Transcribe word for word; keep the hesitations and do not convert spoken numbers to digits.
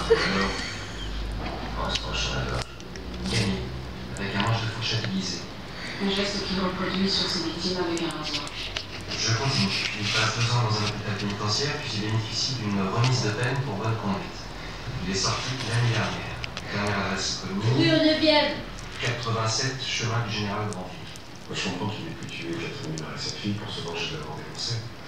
Alors, en se tranchant la gorge. Gagné, avec un manche de fourchette aiguisé. Un geste qu'il reproduit sur ses victimes avec un rasoir. Je continue. Il passe deux ans dans un hôpital pénitentiaire, puis il bénéficie d'une remise de peine pour bonne conduite. Il est sorti l'année dernière. Dernière adresse connue. Rue neuvième. quatre-vingt-sept, chemin du Général Grandville. Moi, je comprends qu'il ait pu tuer Catherine et sa fille pour se venger de l'avoir dénoncé.